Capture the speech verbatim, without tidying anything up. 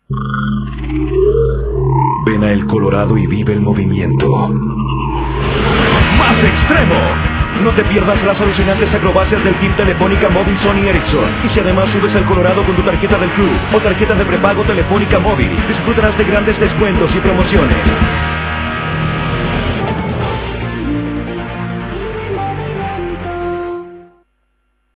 Ven a El Colorado y vive el movimiento más extremo. No te pierdas las alucinantes acrobacias del Team Telefónica Móvil Sony Ericsson. Y si además subes al Colorado con tu tarjeta del club o tarjeta de prepago Telefónica Móvil, disfrutarás de grandes descuentos y promociones.